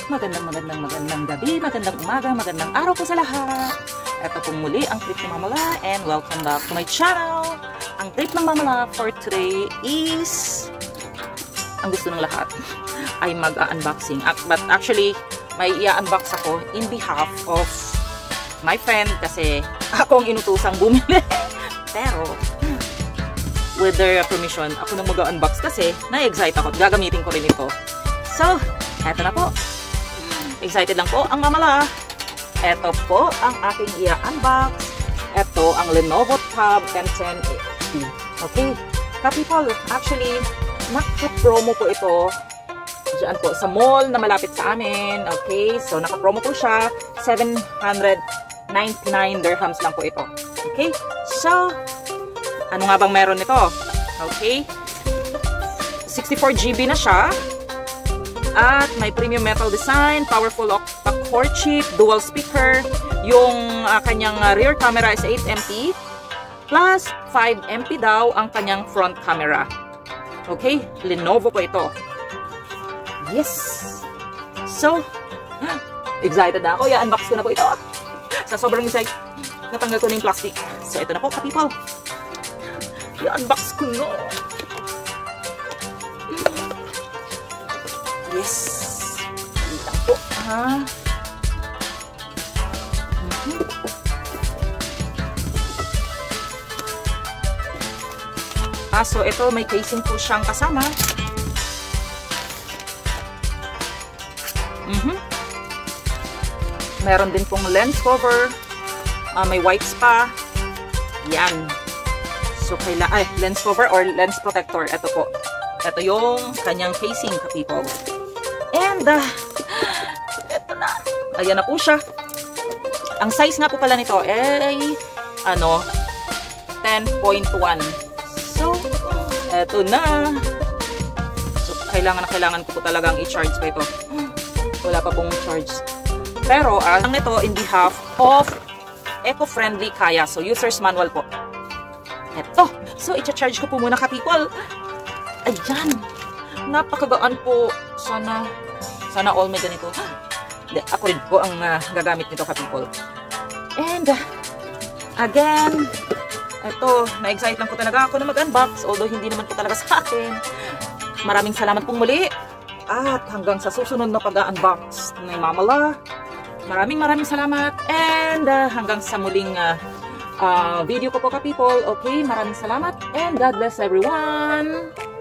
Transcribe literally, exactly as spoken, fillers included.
magandang magandang magandang gabi, magandang umaga, magandang araw po sa lahat. Ito po muli ang trip ng Mamala and welcome back to my channel. Ang trip ng Mamala for today is, ang gusto ng lahat ay mag-unboxing. But actually, may i-unbox ako in behalf of my friend kasi ako ang inutusang bumili. Pero, with their permission, ako nang mag-unbox kasi na-excite ako. Gagamitin ko rin ito. So, eto na po. Excited lang po ang Mamala. Eto po ang aking i-unbox. Eto ang Lenovo Tab ten ten H D. Okay? Ka-people, actually, naka-promo po ito diyan po sa mall na malapit sa amin. Okay? So, naka-promo po siya. seven hundred ninety-nine dirhams lang po ito. Okay? So, ano nga bang meron nito? Okay? sixty-four G B na siya. At may premium metal design, powerful octa-core chip, dual speaker. Yung uh, kanyang uh, rear camera is eight megapixels. Plus, five megapixels daw ang kanyang front camera. Okay? Lenovo po ito. Yes! So, excited na ako. I-unbox ko na po ito. Sa sobrang excited, natanggal ko na yung plastic. So, ito na po, ka-people. I-unbox ko na. Yes. Hindi lang po, ha? Mm-hmm. Ah, so ito, may casing po siyang kasama. Mm-hmm. Meron din pong lens cover. Uh, may wipes pa. Yan. So, kaila, ay, lens cover or lens protector. Ito po. Ito yung kanyang casing, ka-people. And, uh, ito na. Ayan na po siya. Ang size nga po pala nito ay, ano, ten point one. So, ito na. So, kailangan na kailangan ko po talagang i-charge pa ito. Wala pa pong charge. Pero, uh, ang ito in behalf of Eco-Freindly KAIA. So, user's manual po. Ito. So, i-charge ko po muna, ka-people. Ayan. Napakagaan po. Sana, sana all may ganito. Hindi, ako rin po ang uh, gagamit nito, ka-people. And, uh, again, ito, na-excite lang po talaga ako na mag-unbox. Although, hindi naman po talaga sa akin. Maraming salamat pong muli. At hanggang sa susunod na pag-unbox ng Mamala. Maraming maraming salamat. And, uh, hanggang sa muling uh, uh, video ko po, ka-people. Okay, maraming salamat. And God bless everyone.